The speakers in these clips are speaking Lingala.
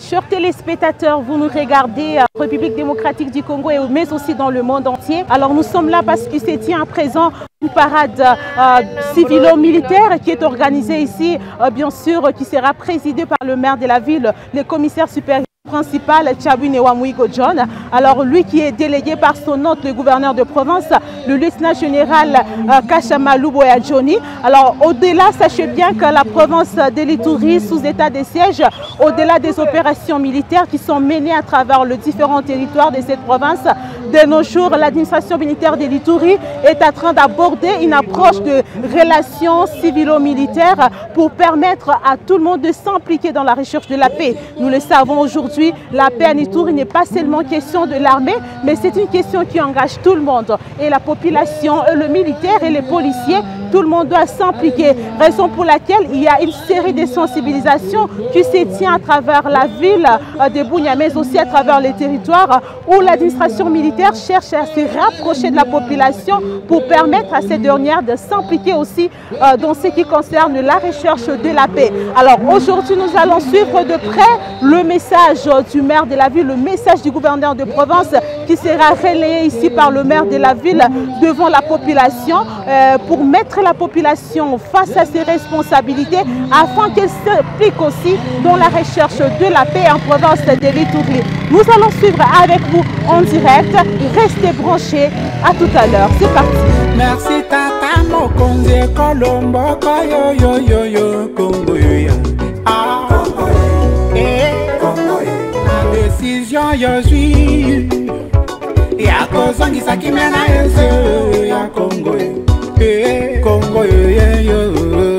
Chers téléspectateurs, vous nous regardez en République démocratique du Congo mais aussi dans le monde entier. Alors nous sommes là parce qu'il se tient à présent une parade civilo-militaire qui est organisée ici, bien sûr, qui sera présidée par le maire de la ville, le commissaire supérieur principal Tchabouine Wamouigo John. Alors lui qui est délégué par son hôte, le gouverneur de province, le lieutenant général Kashamalou Boya Johnny. Alors au-delà, sachez bien que la province de l'Ituri, sous état de siège, au-delà des opérations militaires qui sont menées à travers les différents territoires de cette province, de nos jours, l'administration militaire de l'Ituri est en train d'aborder une approche de relations civilo-militaires pour permettre à tout le monde de s'impliquer dans la recherche de la paix. Nous le savons aujourd'hui, la paix en Ituri n'est pas seulement question de l'armée, mais c'est une question qui engage tout le monde. Et la population, le militaire et les policiers, tout le monde doit s'impliquer. Raison pour laquelle il y a une série de sensibilisations qui se tient à travers la ville de Bunia, mais aussi à travers les territoires où l'administration militaire cherche à se rapprocher de la population pour permettre à ces dernières de s'impliquer aussi dans ce qui concerne la recherche de la paix. Alors aujourd'hui, nous allons suivre de près le message du maire de la ville, le message du gouverneur de province qui sera relayé ici par le maire de la ville devant la population pour mettre la population face à ses responsabilités afin qu'elle s'implique aussi dans la recherche de la paix en province de l'Ituri. Nous allons suivre avec vous en direct. Restez branchés. À tout à l'heure. C'est parti. Merci Tata Mokonzi Colombo yo yo yo yo Congo yo. Ah Congo Congo. La décision yo suis. Ya kozongisa kimena yeso ya Congo. Congo yo.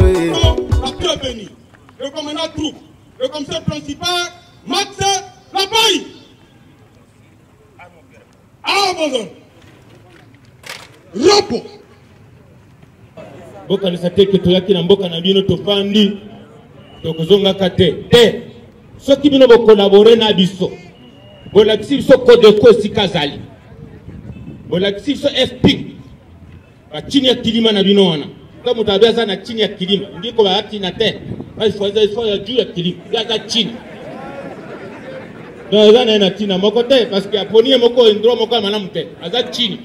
Le commandant troupe, le commissaire principal, Max Lapaille. Ah bon. Ropo. Boka nisate kitoyaki na mboka na bino tofandi tokozonga kate te soki bino bo collaborer na biso bolakisi biso code ko sikazali bolakisi biso FP ba chini ya kilima na bino wana kama mutabiaza na chini ya kilima ndiko bahati na te basi faut ya juu ya kilima gaza chini donc ça na tina moko te parce que aponie moko endro moko mana mute aza chini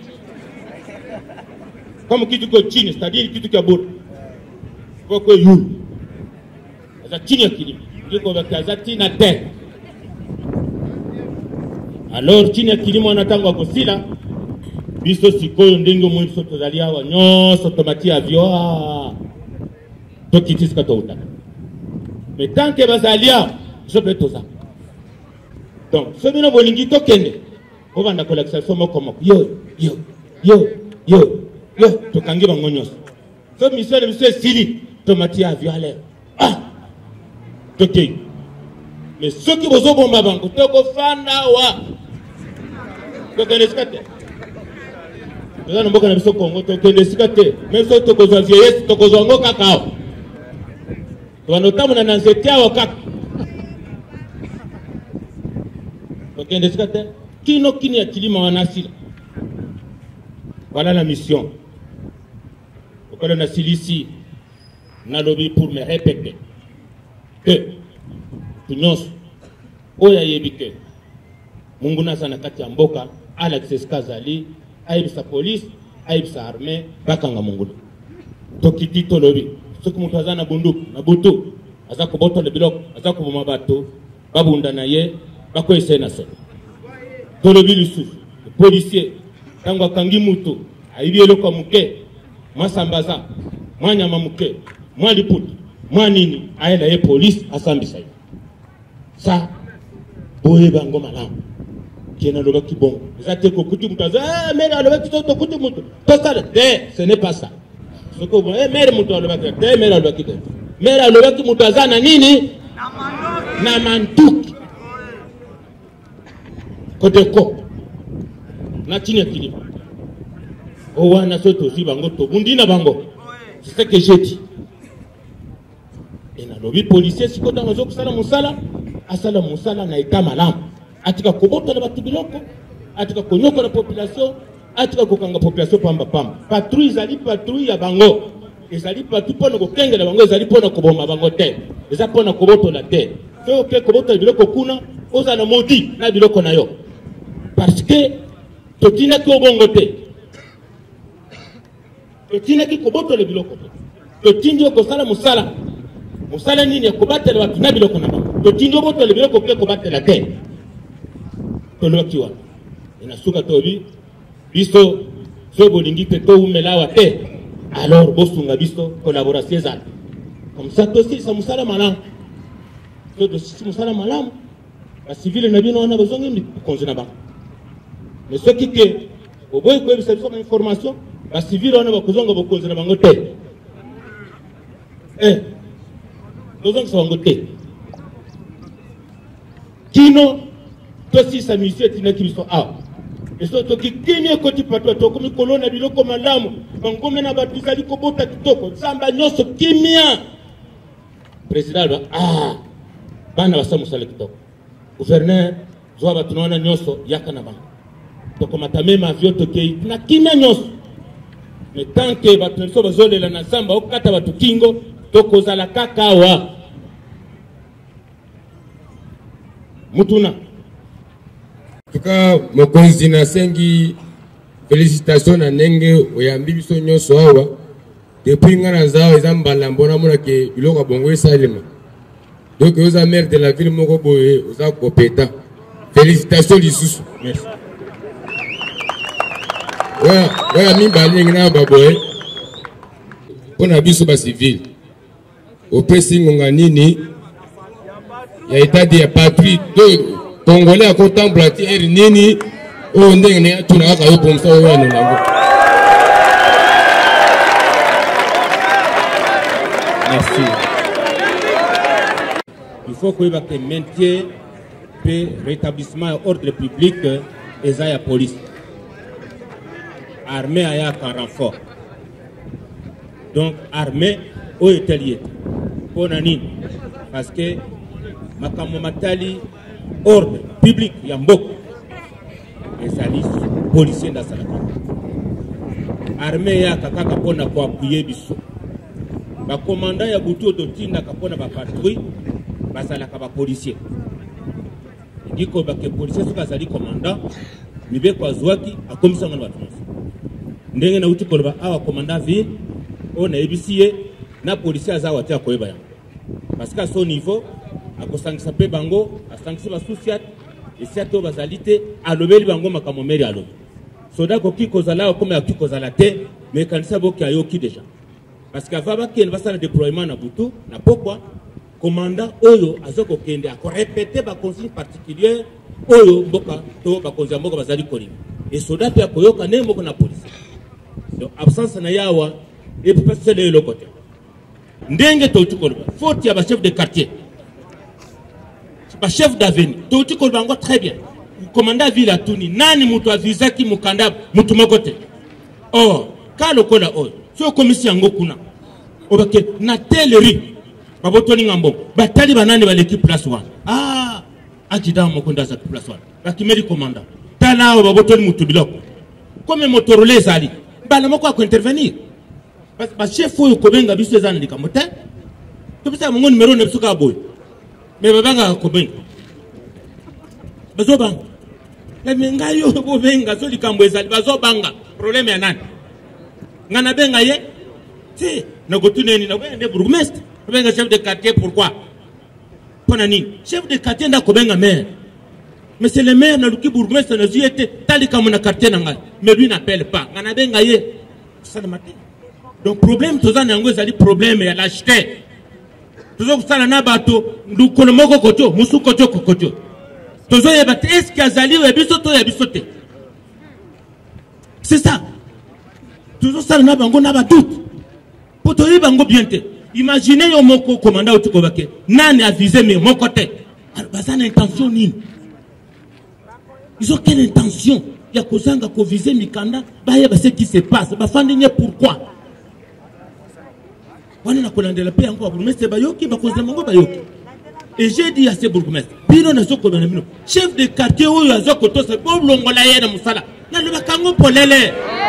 comme kitu ko chini c'est-à-dire kitu kia bora koko yu aza chini ya kilima ndiko bakaza tina te alors chini ya kilima wanatangwa kusila biso sikoyo ndenge mwiso tozali awa nyonso tomati avion tokitisika touta mais tant que bazalia je peux toza donc ce bino bolingi tokende obanda kolakisa somo komoko yo tokangi bango nyonso so mission de monsieur sili tomati avion ale tokei mais soki bozobomba bango tokofanda wa tokende sikate nous allons voir le Congo, même si tu as vieillesse, tu as cacao. Tu as notamment dans ce cas au cap. Qui n'a qui n'a qui voilà la mission. Pourquoi on a ici, on a lobby pour me répéter que tout nous, oya yebike, munguna sana kati ya mboka, Alex Kazali. Aïbsa police, aïbsa armée, bakanga mongolo. Tokiti tolobi. Soki mutu aza na bunduku, na butu, aza koboto le biloko, aza koboma bato, babunda na ye, bako esena se. Tolobi lisusu, le policier, tango akangi mutu, aibi eloko muke, masambaza, mwanyama muke, mwa liputu, mwa nini, aenda ye police, asambisa ye. Sa, boye bango malamu. Qui est dans le qui bon. Vous êtes cocutu mutaza, mais dans le qui sont cocutu mutu. Tout ça, ce n'est pas ça. Ce que vous voyez, mais le mutu le baki, mais le baki, mais le baki mutaza na nini? Na mantuki. Côté ko. Na chini kilima. Owa na soto si bango to bundi na bango. C'est ce que j'ai dit. Et na lobby policier si kota ngozo kusala musala, asala musala na ita malamu. Atika koboto na batu biloko, atika konyoko na population, atika kokanga population pamba. Patrouille zali patrouille ya bango. Ezali patrouille pona kokenge na bango ezali pona koboma bango te. Ezali pona koboto la te. fait au quelque chose de l'okuna, aux anamodi, na de l'okonayo. Parce que, totina ki obongote. Totina ki koboto le bilokote. Totindio kosala musala. Musala nini ya kobate le watu na bilokona. Totindio boto le biloko ke kobate la terre. Tolo kiwa. Ina suka tobi. Biso, so bolingi te to umelawa te. Alors, bosunga biso, collaboration zala. Comme ça, aussi, ça musala malam. So dosi musala malam. La civile n'a bien on a besoin de konzina ba. Mais ce qui est, au bout de cette information, la civile on a besoin de konzina bangote. Nous avons sangoté. Kino, tosi sa mission est une qui sont ah. Et surtout qui kimia koti patwa to comme colonne biloko malamu, bangome na batizali ko bota kitoko, samba nyoso kimia. Président ba ah. Bana basa musale kitoko. Gouverneur zoa batunaona nyoso yakana ba. To komata mema vyoto kei na kimia nyoso. Mais tant que batunso bazole la na samba okata batu kingo toko zala kakawa. Mutuna. En tout cas, mokonzi na sengi félicitations na nenge oyambi biso nyoso awa depuis ngana zao ezambala mbona mona ke biloko bongo esalema. Donc oza maire de la ville moko boye oza compétent. Félicitations lisusu. Merci. Ouais mi balingi na baboye. Pona biso ba civil. Au pressing nganini ya état de patrie de Congolais à contempler nini o ndenge tuna ka yo pomsa o yana nango. Merci. Il faut que le maintien et rétablissement de l'ordre public et la police. Armée a un renfort. Donc armée au atelier. Pour nani parce que makamo matali ordre public yambok et salis policier dans sa armée ya kakaka pona ko appuyer biso ba commandant ya butu ototinda kapona ba patrouille basala ka ba policier ndiko ba ke policier suka sali commandant mibe kwa zwaki akomisa ngana batu ndenge na uti kolba awa commandant ville on a ebisiye na policier azawa tia koyeba ya parce qu'à son niveau à kosangisa pe bango asangisa ba souciat et certes bazalité à lobeli bango makamomeri alo soda ko ki kozala comme ya ki kozala te mais kanisa boki ayoki déjà parce qu'avant ba ken basala déploiement na butu na pokwa commandant oyo azoko kende a répéter ba consigne particulière oyo mboka to ba konza mboka bazali koli et soda pe akoyoka ne mboka na police donc absence na yawa et pour passer le côté ndenge to tukolo faute ya ba chef de quartier ba chef d'avenue to tukolo bango très bien commandant ville à Tuni nani mutu avisa ki mukanda mutu mokote oh kalo kola oh so commission yango kuna obake na teleri babotoni ngambo batali banani ba l'équipe place 1 ah adjudant mokonda za place 1 bakimeri commandant tala babotoni mutu biloko comme motorole zali bana moko ko intervenir ba chef oyo kobenga biso ezana likamote to bisa mongo numéro ne suka boy mais babanga kobenga bazobanga la menga yo bobenga so likambo ezali bazobanga problème ya nani ngana benga ye ti na gotuneni na wende bourgmestre benga chef de quartier pourquoi pona nini chef de quartier nda kobenga maire mais c'est le maire na luki bourgmestre na ziete talika mona quartier na ngai mais lui n'appelle pas ngana benga ye ça le matin. Donc problème tozana yango ezali problème ya lâcheté. Tozo kusala na bato ndukolo moko koto musu koto kokoto. Tozo yeba est-ce que azali ou bisoto ya bisote. C'est ça. Tozo sala na bango na ba doute. Poto yi bango bien te. Imaginez yo moko commandant utuko bake. Nani a visé mais mon côté. Bazana intention nini? Ils ont quelle intention? Ya kozanga ko viser mikanda ba yeba ce qui se passe. Ba fandinye pourquoi? On a collandé la paix encore bourgmestre bayoki ba cause mango bayoki et j'ai dit à ces bourgmestres bino na soko na bino chef de quartier oyo azoko to se bolongola ye na musala na le bakango polele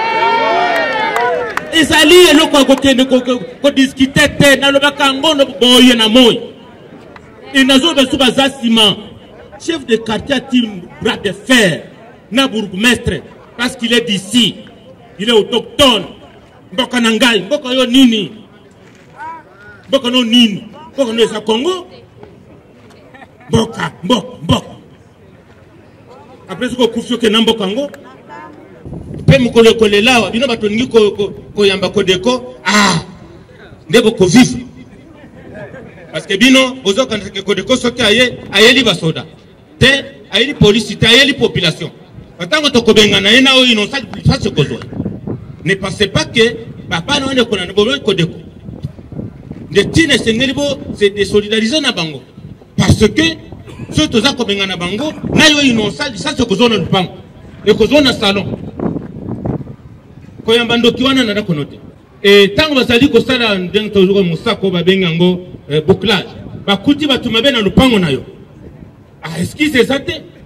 ezali eloko ko kende ko discuter te na le bakango no boye na moy Et nazo beso bazasima. Chef de quartier tire bras de fer. Na bourgmestre. Parce qu'il est d'ici. Il est autochtone. Mboka nangai. Mboka yo nini. Mboka no nini. Mboka no esa Congo. Mboka. Après ce qu'on confie que Namboka ngo. Pe mukole kole lawa. Bino batoningi ko yamba kodeko. Ah. Ndeko ko vivre. Parce que bino ozo kanake kodeko soki aye li basoda. Te aye li police, te aye li population. Quand to kobenga na ena o innocent ça se cause. Ne pensez pas que papa no ne kona bobo kodeko. De tine sengelibo c'est de solidariser na bango. Parce que ceux toza kobenga na bango na yo innocent ça se cause na lupango. Le cause na salon. Koyamba ndoki wana na konote. Et tant que bazali ko sala ndeng tozo musako babenga ngo bouclage. Bakuti batumabe na lupango na yo. Ah, est-ce que c'est ça?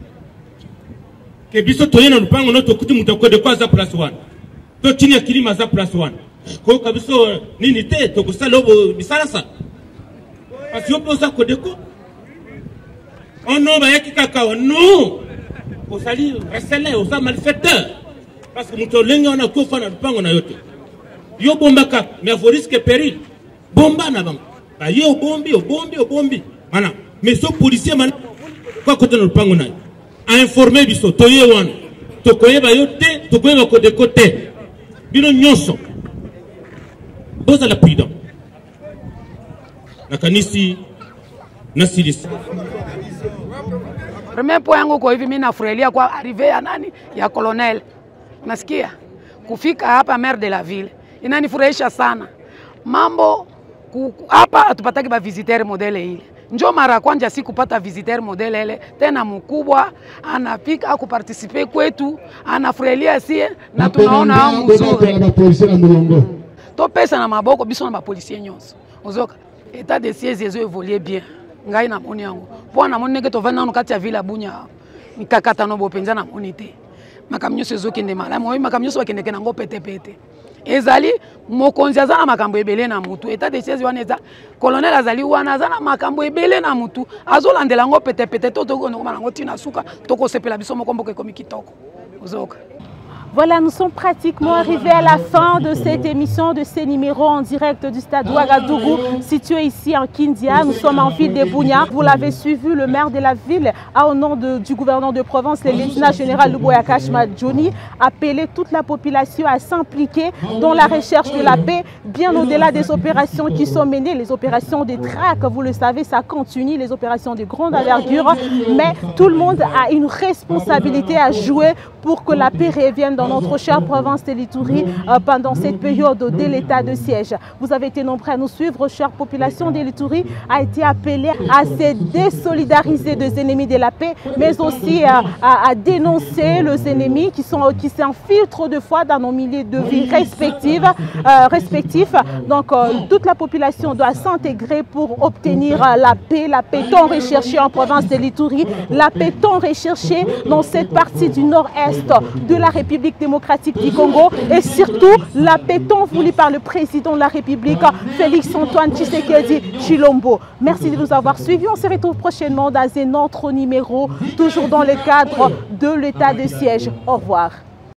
Que biso toye na lupango no tokuti mutako de kwa za place 1. To tinya kilima za place 1. Ko kabiso nini te to kusala obo bisala sa. Parce que oposa ko deko. On no ba yaki kakao no. Ko sali resele o sa malfaiteur. Parce que muto lenga na ko fa na lupango na yote. Yo bomba ka, mais faut risque péril. Bomba na bango. Ba yo bombi. Mana, mais ce policier man quoi côté na lupango na. A informer biso toye wana to koyeba yote to koyeba ko de côté bino nyonso boza la prudent na kanisi na silisi. Premier point yangu kwa hivi mimi nafurahilia kwa arrive ya nani ya colonel, nasikia kufika hapa maire de la ville inanifurahisha sana. Mambo hapa atupataki ba visiteur modele ile. Njo mara kwanja si kupata visiteur modele ile tena mkubwa anapika kuparticiper kwetu anafurahilia sie na tunaona mzuri na polisi na mulongo to pesa na maboko biso na ba policier nyonso ozoka état de siège ezo évoluer bien ngai na moni yango po na moni ke to vana no kati ya ville Bunya mikakata no bopenza na moni te makamnyo sezo kende mala moi makamnyo so kende kenango pete ezali mokonzi azana makambo ebele na mutu état de siège wana eza colonel azali wana azana makambo ebele na mutu azolandela ngo pete to koma nango tina suka toko sepela biso mokombo ke komi kitoko ozoka. Voilà, nous sommes pratiquement arrivés à la fin de cette émission, de ces numéros en direct du stade Ouagadougou, situé ici en Kindia. Nous sommes en ville de Bunya. Vous l'avez suivi, le maire de la ville, au nom du gouverneur de Provence, le lieutenant général Luboya Kashma Johnny, appelé toute la population à s'impliquer dans la recherche de la paix, bien au-delà des opérations qui sont menées, les opérations de traque, vous le savez, ça continue, les opérations de grande envergure, mais tout le monde a une responsabilité à jouer pour que la paix revienne dans notre chère province de l'Ituri pendant cette période de l'état de siège. Vous avez été nombreux à nous suivre, chère population de l'Ituri, a été appelée à se désolidariser des ennemis de la paix, mais aussi à dénoncer les ennemis qui s'infiltrent de fois dans nos milieux de vie respectifs. Donc toute la population doit s'intégrer pour obtenir la paix tant recherchée en province de l'Ituri, la paix tant recherchée dans cette partie du nord-est de la République démocratique du Congo et surtout la paix tant voulue par le président de la République, Félix Antoine Tshisekedi Tshilombo. Merci de nous avoir suivis. On se retrouve prochainement dans un autre numéro, toujours dans le cadre de l'état de siège. Au revoir.